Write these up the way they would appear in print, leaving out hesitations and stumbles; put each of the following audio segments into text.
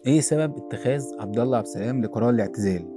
ايه سبب اتخاذ عبد الله عبد السلام لقرار الاعتزال؟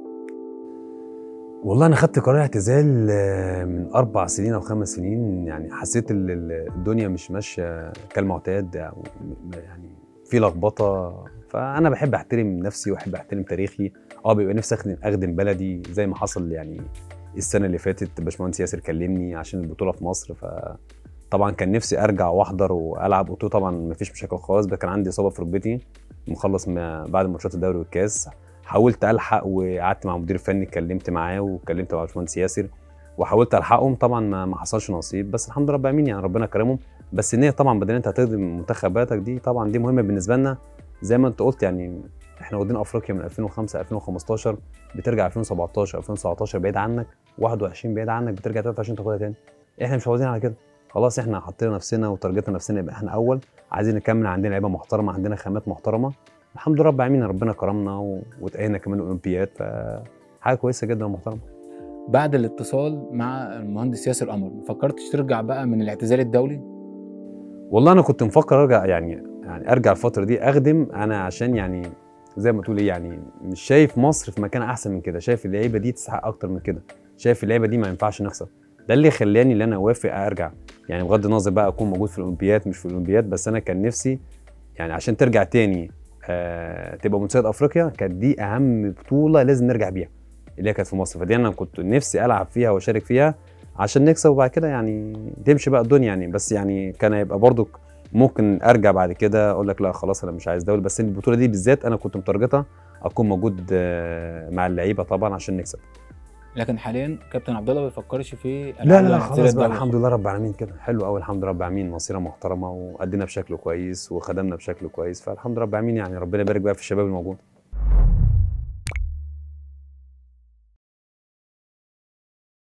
والله أنا خدت قرار اعتزال من 4 سنين أو 5 سنين، يعني حسيت الدنيا مش ماشية كالمعتاد أو يعني في لخبطة، فأنا باحب أحترم نفسي وأحب أحترم تاريخي. بيبقى نفسي أخدم بلدي زي ما حصل يعني السنة اللي فاتت. باشمهندس ياسر كلمني عشان البطولة في مصر، فطبعًا كان نفسي أرجع وأحضر وألعب. قلت له طبعًا ما فيش مشاكل خالص، بس كان عندي إصابة في ركبتي مخلص بعد ماتشات الدوري والكاس. حاولت ألحق وقعدت مع المدير الفني، اتكلمت معاه واتكلمت مع باشمهندس ياسر وحاولت ألحقهم. طبعًا ما حصلش نصيب، بس الحمد لله رب العالمين، يعني ربنا كرمهم. بس النية طبعًا بدل أنت هتخدم منتخباتك دي، طبعًا دي مهمة بالنسبة لنا. زي ما أنت قلت يعني إحنا واخدين أفريقيا من 2005 2015، بترجع 2017 2019 بعيد عنك، 21 بعيد عنك، بترجع 23 تاخدها تاني. إحنا مش عاوزين على كده. خلاص إحنا حطينا نفسنا وتارجتنا نفسنا يبقى إحنا أول، عايزين نكمل، عندنا لعيبة محترمة، عندنا خامات محترمة. الحمد لله رب العالمين، ربنا كرمنا واتأهلنا كمان الأولمبياد، فحاجة كويسة جدا ومحترمة. بعد الاتصال مع المهندس ياسر قمر ما فكرتش ترجع بقى من الاعتزال الدولي؟ والله أنا كنت مفكر أرجع، يعني أرجع الفترة دي أخدم أنا، عشان يعني زي ما تقول إيه، يعني مش شايف مصر في مكان أحسن من كده، شايف اللعيبة دي تستحق أكتر من كده، شايف اللعيبة دي ما ينفعش نخسر. ده اللي خلاني إن أنا أوافق أرجع. يعني بغض النظر بقى أكون موجود في الأولمبياد مش في الأولمبياد، بس أنا كان نفسي يعني عشان ترجع تاني تبقى متصيد أفريقيا، كانت دي أهم بطولة لازم نرجع بيها، اللي هي كانت في مصر. فدي أنا كنت نفسي ألعب فيها وأشارك فيها عشان نكسب، وبعد كده يعني تمشي بقى الدنيا يعني. بس يعني كان هيبقى برضو ممكن ارجع بعد كده اقول لك لا خلاص انا مش عايز دوري، بس البطوله دي بالذات انا كنت متارجتها اكون موجود مع اللعيبه طبعا عشان نكسب. لكن حاليا كابتن عبد الله ما بيفكرش في لا لا العوده لا للاعتزال خلاص بقى، الدولي الحمد خالص. لله رب العالمين، كده حلو قوي. الحمد لله رب العالمين، مصيره محترمه وادينا بشكل كويس وخدمنا بشكل كويس، فالحمد لله رب العالمين، يعني ربنا يبارك بقى في الشباب الموجود.